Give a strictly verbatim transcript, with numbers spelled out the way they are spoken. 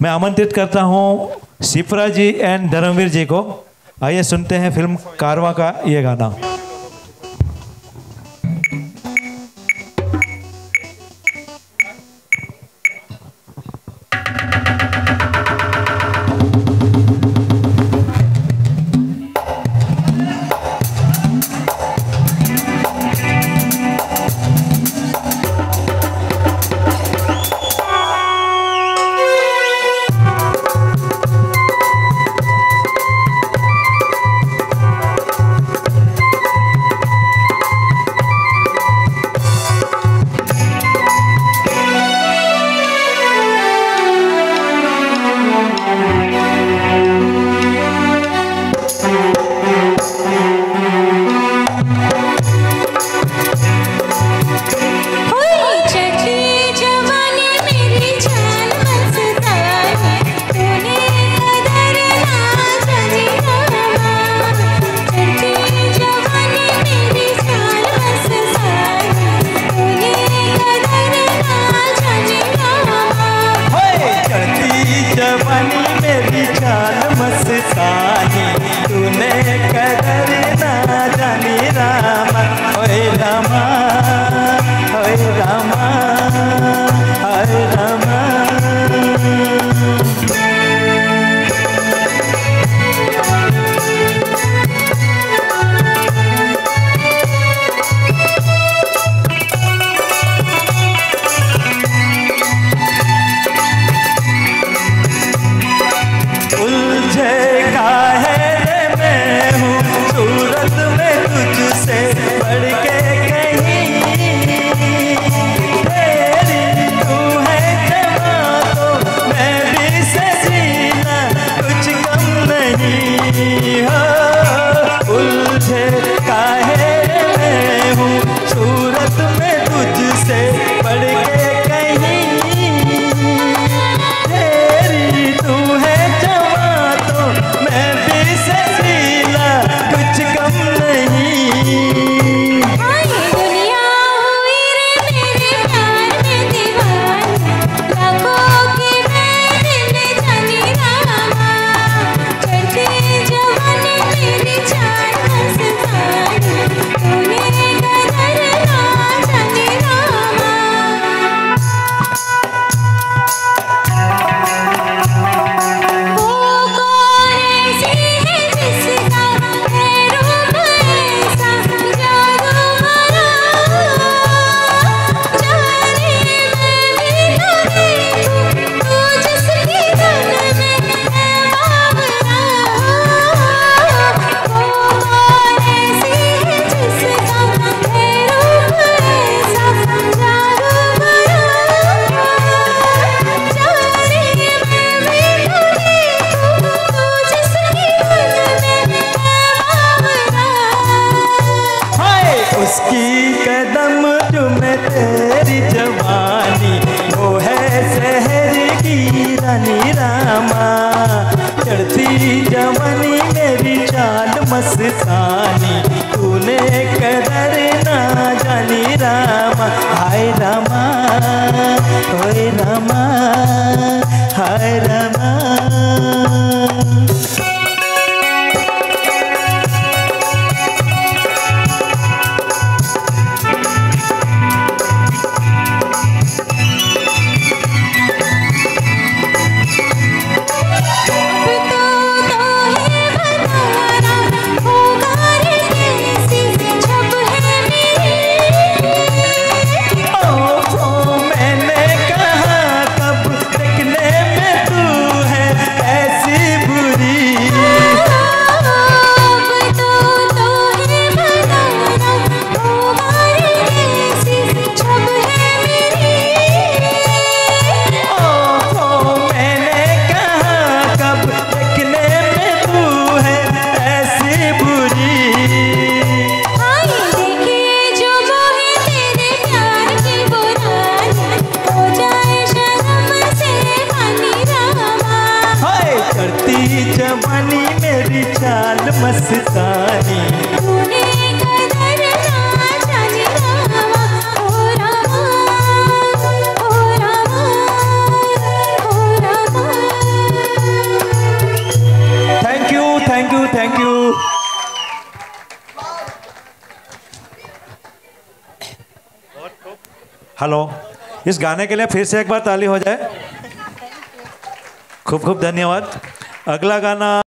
मैं आमंत्रित करता हूँ शिप्रा जी एंड धर्मवीर जी को। आइए सुनते हैं फिल्म कारवां का ये गाना। मस्तानी तूने कदर ना जानी रामा। हाय रामा हाय रामा हाय रामा। जवानी मेरी चाल मस्तानी तूने कदर ना जानी रामा। ओ रामा ओ रामा ओ Rama. Thank you thank you. Hello, इस गाने के लिए फिर से एक बार ताली हो जाए। खूब खूब धन्यवाद। अगला गाना